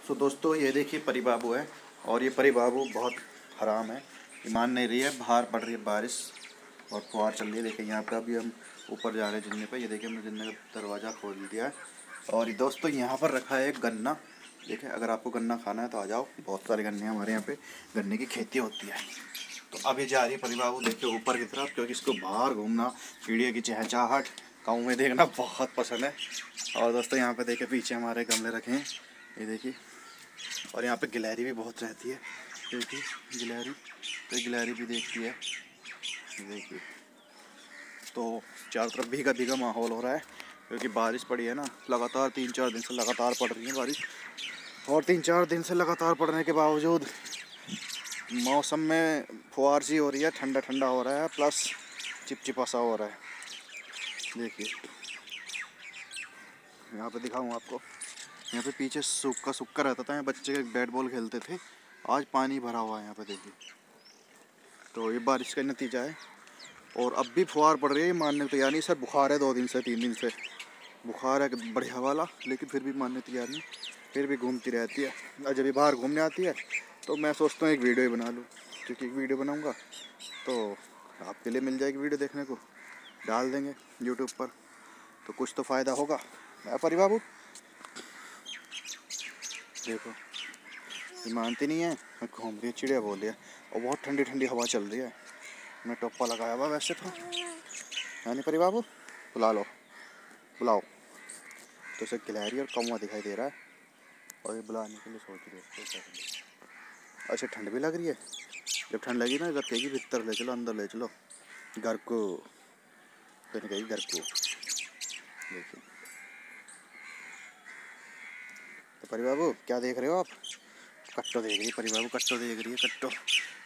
सो दोस्तों ये देखिए परी बाबू है और ये परी बाबू बहुत हराम है, ईमान नहीं रही है। बाहर पड़ रही है बारिश और फुहार चल रही है। देखिए यहाँ पे अभी हम ऊपर जा रहे हैं जिन्ने पे। ये देखिए हमने जिन्ने का दरवाज़ा खोल दिया है। और दोस्तों यहाँ पर रखा है एक गन्ना। देखिए अगर आपको गन्ना खाना है तो आ जाओ, बहुत सारे गन्ने हमारे यहाँ पे गन्ने की खेती होती है। तो अब ये जा रही है परी बाबू देखिए ऊपर की तरफ, क्योंकि इसको बाहर घूमना, चिड़िया की चहचहाहट, गाँव में देखना बहुत पसंद है। और दोस्तों यहाँ पे देखिए पीछे हमारे गमले रखे हैं, ये देखिए। और यहाँ पे गिलहरी भी बहुत रहती है, देखिए गिलहरी, तो गिलहरी भी देखती है, देखिए। तो चारों तरफ भीगा भीगा माहौल हो रहा है, क्योंकि बारिश पड़ी है ना लगातार, 3-4 दिन से लगातार पड़ रही है बारिश। और 3-4 दिन से लगातार पड़ने के बावजूद मौसम में फुहार सी हो रही है, ठंडा ठंडा हो रहा है, प्लस चिपचिपा सा हो रहा है। देखिए यहाँ पे दिखाऊँ आपको, यहाँ पे पीछे सूखा रहता था, यहाँ बच्चे बैट बॉल खेलते थे, आज पानी भरा हुआ है यहाँ पे देखिए। तो ये बारिश का नतीजा है। और अब भी फुहार पड़ रही है, मानने को तैयार नहीं। सर बुखार है 2 दिन से 3 दिन से बुखार है बढ़िया वाला, लेकिन फिर भी मानने तैयार नहीं, फिर भी घूमती रहती है। और जब ये बाहर घूमने आती है तो मैं सोचता हूँ एक वीडियो ही बना लूँ, क्योंकि एक वीडियो बनाऊँगा तो आपके लिए मिल जाएगी वीडियो देखने को, डाल देंगे यूट्यूब पर, तो कुछ तो फ़ायदा होगा। मैं परी बाबू देखो ये मानती नहीं है, घूम रही है, चिड़िया बोल रही है। और बहुत ठंडी ठंडी हवा चल रही है, मैं टोपा लगाया हुआ वैसे तो है नहीं। परी बाबू बुला लो, बुलाओ। तो इसे गिलहरी और कौवा दिखाई दे रहा है और ये बुलाने के लिए सोच रही है। अच्छा ठंड भी लग रही है, जब ठंड लगी ना जब कहेगी भीतर ले चलो, अंदर ले चलो घर को, तो नहीं कहेगी घर को। देखिए तो परी बाबू क्या देख रहे हो आप? कट्टो देख रही है परी बाबू, कट्टो देख रही है, कट्टो।